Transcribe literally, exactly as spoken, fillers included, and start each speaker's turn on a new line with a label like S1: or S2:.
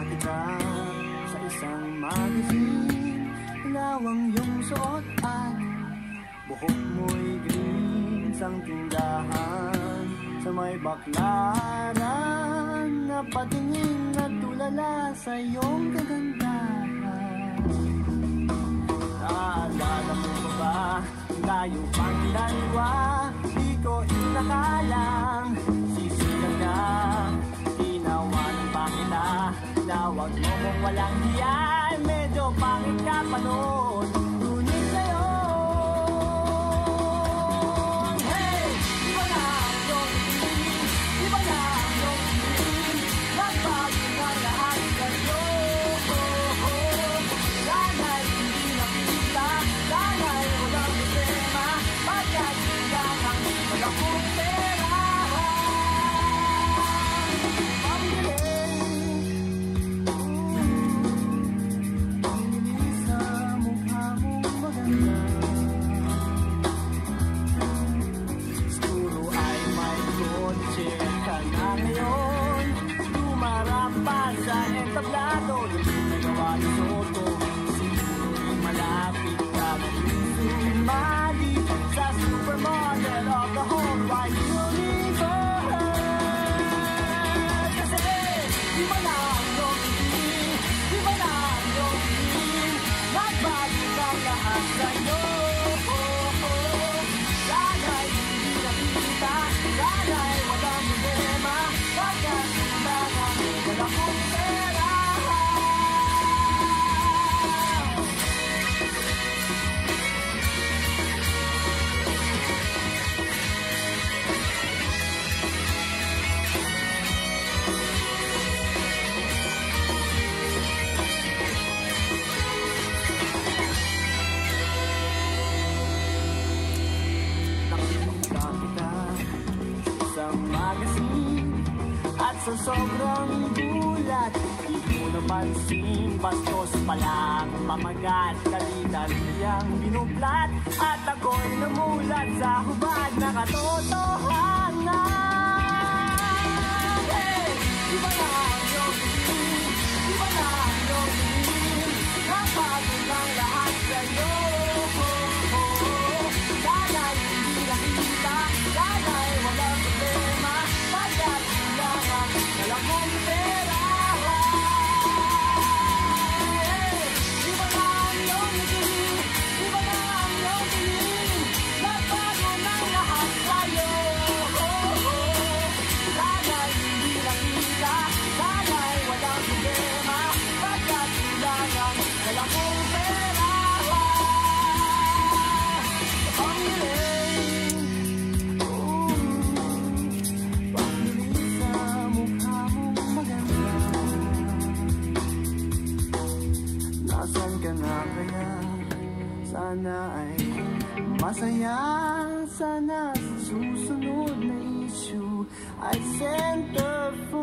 S1: kita sa isang magazine. Ilawang iyong suot at buhok mo'y green. Sang tindahan sa may baklaran, napatingin at tulala sa iyong kagandahan. Naalala mo ba tayo pang dalawa? Di ko inakalang sisigan ka, tinawanan pa kita. Nawag mo kung walang hiyan, medyo pangit ka pa noon, ngunit ngayon, hey! Iba na ang iyong tingin, iba na ang iyong tingin, nagbago na lahat sa'yo. Sana'y hindi nakita, sana'y walang problema, pagkat hindi kang wala kong pera. Tablado, yung nagawa ni Soto, siguro'y malapit ka sumali sa supermodel of the whole wide universe. Kasi iba na ang iyong tingin, iba na ang iyong tingin, nagbago kang lahat sa'yo. Sana'y hindi nakikita, sana'y walang problema, pagkat kailangan wala kong pera. At sa sobrang gulat, di ko napansin, bastos pala ang pamagat, dali-daliyang binublat, at ako'y namulat sa hubad na katotohanan. Hey! Iba na ang iyong tingin, iba na ang iyong tingin, nabago ng lahat sa'yo. Sana'y hindi nakita, sana'y walang problema, pagkat wala kong pera. Iba na ang iyong tingin, iba na ang iyong tingin, nagbago ng lahat sa'yo. Sana'y hindi nakita, sana'y walang problema, pagkat kailangan wala kong pera. Sana ay masaya, sana sa susunod na issue ay center for